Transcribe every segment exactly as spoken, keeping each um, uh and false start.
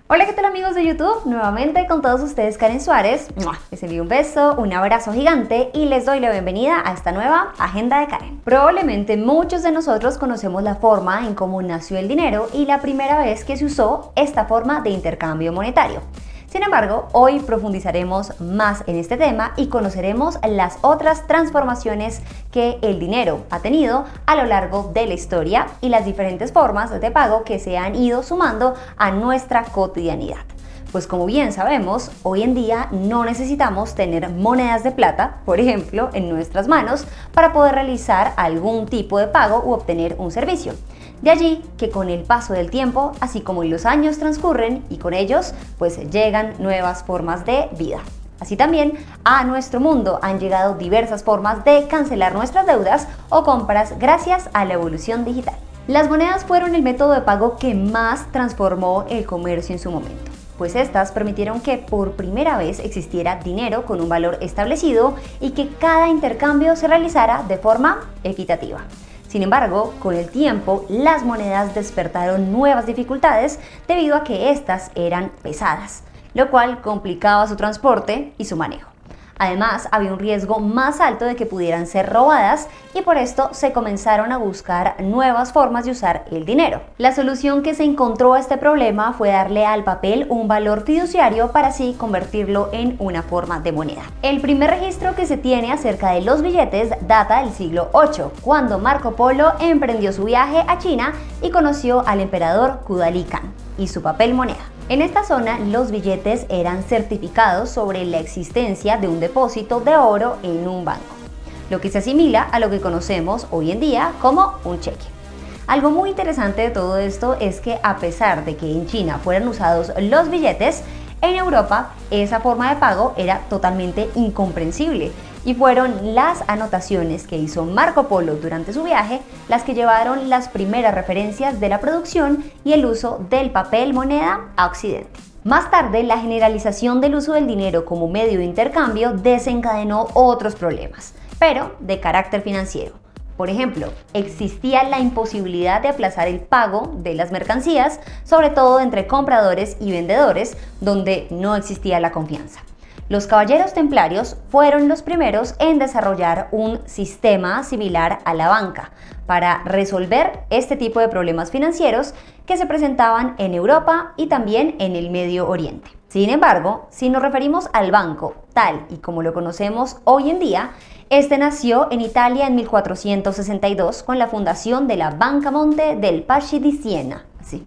Hola, ¿qué tal amigos de YouTube? Nuevamente con todos ustedes Karen Suárez. Les envío un beso, un abrazo gigante y les doy la bienvenida a esta nueva Agenda de Karen. Probablemente muchos de nosotros conocemos la forma en cómo nació el dinero y la primera vez que se usó esta forma de intercambio monetario. Sin embargo, hoy profundizaremos más en este tema y conoceremos las otras transformaciones que el dinero ha tenido a lo largo de la historia y las diferentes formas de pago que se han ido sumando a nuestra cotidianidad. Pues como bien sabemos, hoy en día no necesitamos tener monedas de plata, por ejemplo, en nuestras manos para poder realizar algún tipo de pago u obtener un servicio. De allí que con el paso del tiempo, así como los años transcurren y con ellos, pues llegan nuevas formas de vida. Así también a nuestro mundo han llegado diversas formas de cancelar nuestras deudas o compras gracias a la evolución digital. Las monedas fueron el método de pago que más transformó el comercio en su momento, pues estas permitieron que por primera vez existiera dinero con un valor establecido y que cada intercambio se realizara de forma equitativa. Sin embargo, con el tiempo, las monedas despertaron nuevas dificultades debido a que éstas eran pesadas, lo cual complicaba su transporte y su manejo. Además, había un riesgo más alto de que pudieran ser robadas y por esto se comenzaron a buscar nuevas formas de usar el dinero. La solución que se encontró a este problema fue darle al papel un valor fiduciario para así convertirlo en una forma de moneda. El primer registro que se tiene acerca de los billetes data del siglo octavo, cuando Marco Polo emprendió su viaje a China y conoció al emperador Kublai Khan y su papel moneda. En esta zona, los billetes eran certificados sobre la existencia de un depósito de oro en un banco, lo que se asimila a lo que conocemos hoy en día como un cheque. Algo muy interesante de todo esto es que a pesar de que en China fueran usados los billetes, en Europa esa forma de pago era totalmente incomprensible y fueron las anotaciones que hizo Marco Polo durante su viaje las que llevaron las primeras referencias de la producción y el uso del papel moneda a Occidente. Más tarde, la generalización del uso del dinero como medio de intercambio desencadenó otros problemas, pero de carácter financiero. Por ejemplo, existía la imposibilidad de aplazar el pago de las mercancías, sobre todo entre compradores y vendedores, donde no existía la confianza. Los caballeros templarios fueron los primeros en desarrollar un sistema similar a la banca para resolver este tipo de problemas financieros que se presentaban en Europa y también en el Medio Oriente. Sin embargo, si nos referimos al banco tal y como lo conocemos hoy en día, este nació en Italia en mil cuatrocientos sesenta y dos con la fundación de la Banca Monte del Paschi di Siena. Sí.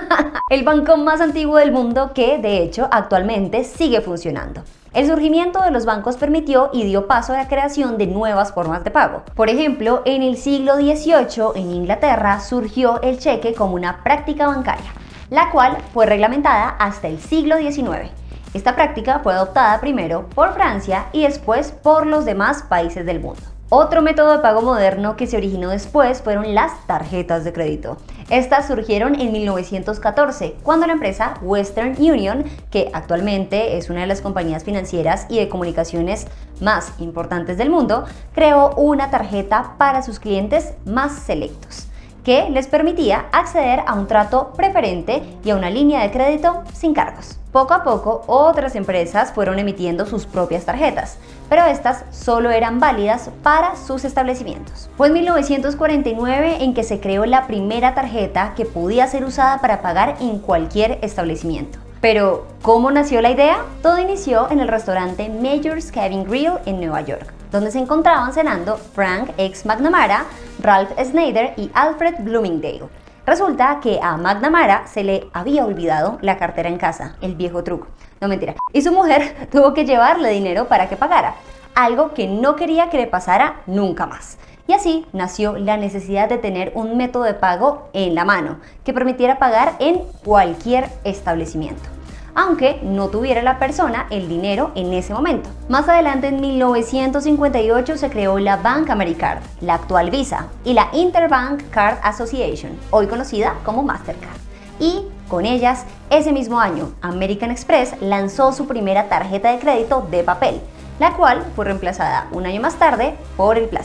El banco más antiguo del mundo que, de hecho, actualmente sigue funcionando. El surgimiento de los bancos permitió y dio paso a la creación de nuevas formas de pago. Por ejemplo, en el siglo dieciocho en Inglaterra surgió el cheque como una práctica bancaria, la cual fue reglamentada hasta el siglo diecinueve. Esta práctica fue adoptada primero por Francia y después por los demás países del mundo. Otro método de pago moderno que se originó después fueron las tarjetas de crédito. Estas surgieron en mil novecientos catorce, cuando la empresa Western Union, que actualmente es una de las compañías financieras y de comunicaciones más importantes del mundo, creó una tarjeta para sus clientes más selectos, que les permitía acceder a un trato preferente y a una línea de crédito sin cargos. Poco a poco, otras empresas fueron emitiendo sus propias tarjetas, pero estas solo eran válidas para sus establecimientos. Fue en mil novecientos cuarenta y nueve en que se creó la primera tarjeta que podía ser usada para pagar en cualquier establecimiento. Pero, ¿cómo nació la idea? Todo inició en el restaurante Major's Cabin Grill en Nueva York, donde se encontraban cenando Frank X. McNamara, Ralph Snyder y Alfred Bloomingdale. Resulta que a McNamara se le había olvidado la cartera en casa, el viejo truco, no mentira, y su mujer tuvo que llevarle dinero para que pagara, algo que no quería que le pasara nunca más. Y así nació la necesidad de tener un método de pago en la mano que permitiera pagar en cualquier establecimiento, aunque no tuviera la persona el dinero en ese momento. Más adelante, en mil novecientos cincuenta y ocho, se creó la Bank Americard, la actual Visa, y la Interbank Card Association, hoy conocida como Mastercard. Y con ellas, ese mismo año, American Express lanzó su primera tarjeta de crédito de papel, la cual fue reemplazada un año más tarde por el plástico.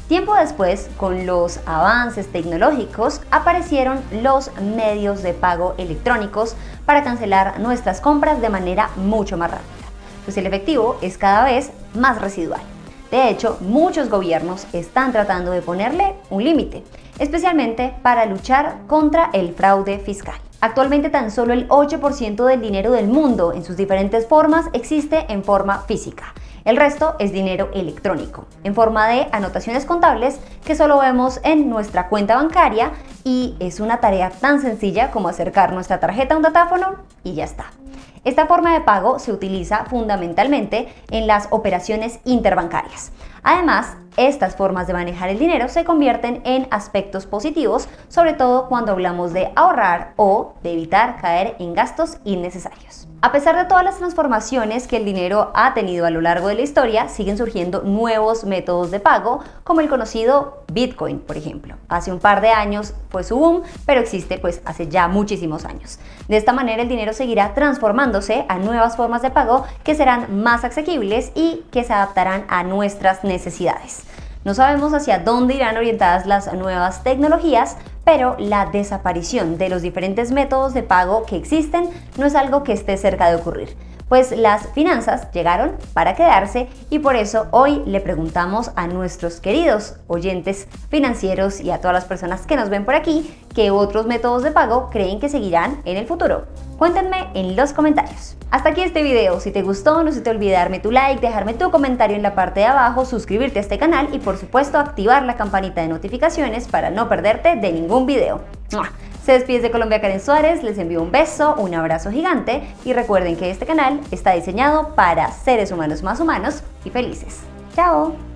Tiempo después, con los avances tecnológicos, aparecieron los medios de pago electrónicos para cancelar nuestras compras de manera mucho más rápida, pues el efectivo es cada vez más residual. De hecho, muchos gobiernos están tratando de ponerle un límite, especialmente para luchar contra el fraude fiscal. Actualmente tan solo el ocho por ciento del dinero del mundo en sus diferentes formas existe en forma física. El resto es dinero electrónico, en forma de anotaciones contables que solo vemos en nuestra cuenta bancaria, y es una tarea tan sencilla como acercar nuestra tarjeta a un datáfono y ya está. Esta forma de pago se utiliza fundamentalmente en las operaciones interbancarias. Además, estas formas de manejar el dinero se convierten en aspectos positivos, sobre todo cuando hablamos de ahorrar o de evitar caer en gastos innecesarios. A pesar de todas las transformaciones que el dinero ha tenido a lo largo de la historia, siguen surgiendo nuevos métodos de pago, como el conocido Bitcoin, por ejemplo. Hace un par de años fue su boom, pero existe pues hace ya muchísimos años. De esta manera el dinero seguirá transformándose a nuevas formas de pago que serán más asequibles y que se adaptarán a nuestras necesidades. No sabemos hacia dónde irán orientadas las nuevas tecnologías, pero la desaparición de los diferentes métodos de pago que existen no es algo que esté cerca de ocurrir, pues las finanzas llegaron para quedarse, y por eso hoy le preguntamos a nuestros queridos oyentes financieros y a todas las personas que nos ven por aquí qué otros métodos de pago creen que seguirán en el futuro. Cuéntenme en los comentarios. Hasta aquí este video. Si te gustó, no se te olvide darme tu like, dejarme tu comentario en la parte de abajo, suscribirte a este canal y por supuesto activar la campanita de notificaciones para no perderte de ningún video. ¡Mua! Se despide de Colombia Karen Suárez, les envío un beso, un abrazo gigante y recuerden que este canal está diseñado para seres humanos más humanos y felices. ¡Chao!